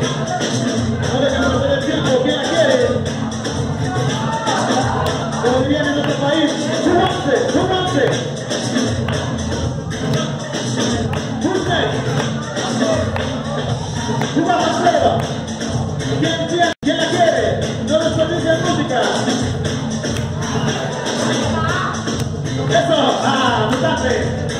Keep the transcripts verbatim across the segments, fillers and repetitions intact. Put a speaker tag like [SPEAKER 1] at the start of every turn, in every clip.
[SPEAKER 1] No dejan perder el tiempo. ¿Quién la quiere? Como dirían en nuestro país, ¡súbanse! ¡súbanse! ¡Puse! ¡Suba la prueba! ¿Quién, quién, ¿Quién la quiere? No desperdicie de música. ¡Eso! ¡Ah! ¡Mutante!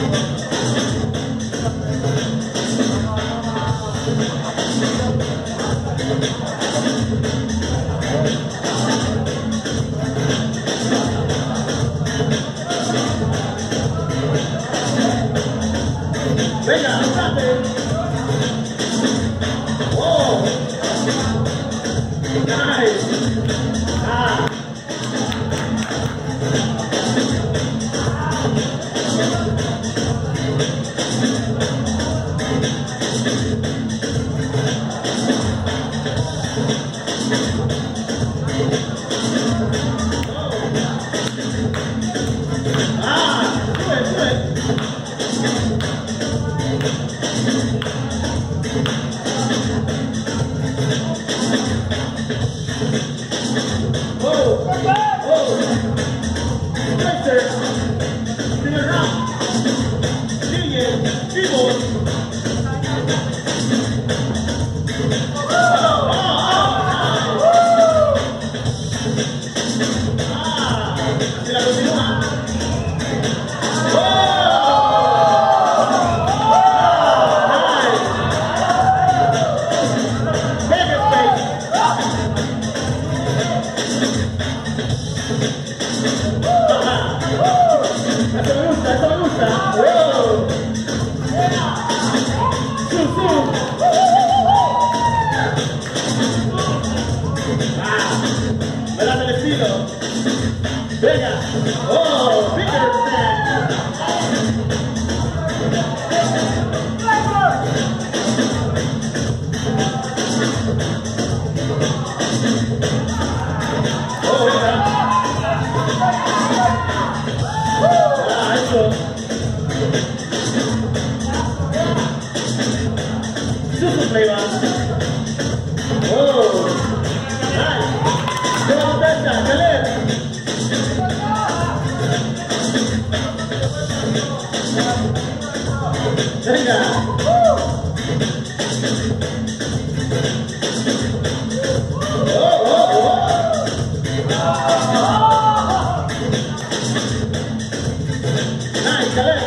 [SPEAKER 1] Venga, mutante. Oh. Nice. Ah. Venga, oh, Peter Pan. Oh, venga. Ah, eso. Super playback. Oh, nice. Lleva la testa, Kaleb. Venga. Oh, oh, oh. Nice, Kaleb.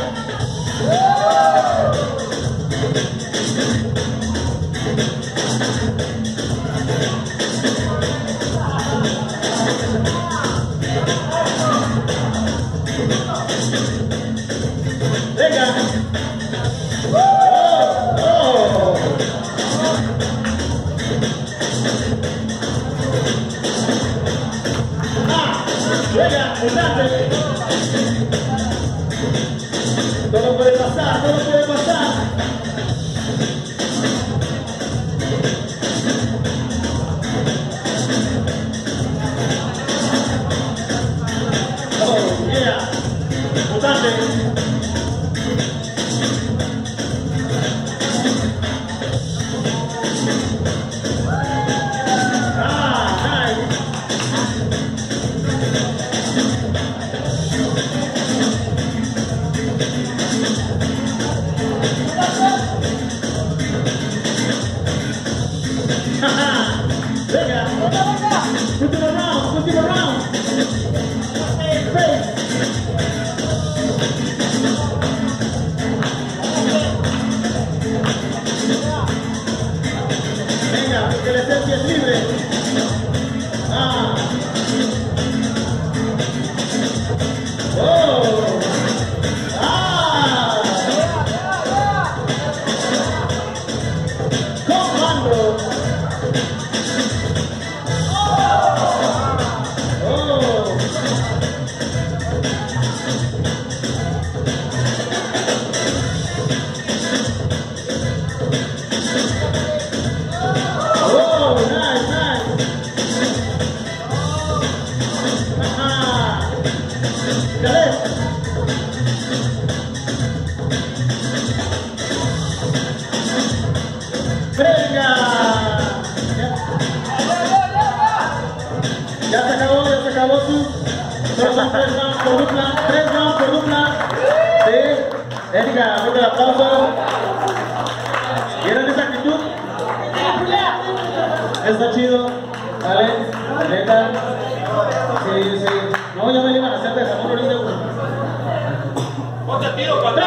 [SPEAKER 1] Venga. Venga, mutante. Todo puede pasar, todo puede pasar. Oh, yeah. Mutante. Venga, último round, último round. Venga, que la esencia es libre. Ah. Oh. Ah. Comando. Kaleb. Venga. Estos son tres rounds por dupla, tres rounds por dupla. Sí, Erika, fuerte el aplauso. ¿Vieron esa actitud? Está chido, ¿vale? Neta. Sí, sí. No, ya me lo iban a hacer de jamón ahorita, güey.
[SPEAKER 2] Ponte tiro,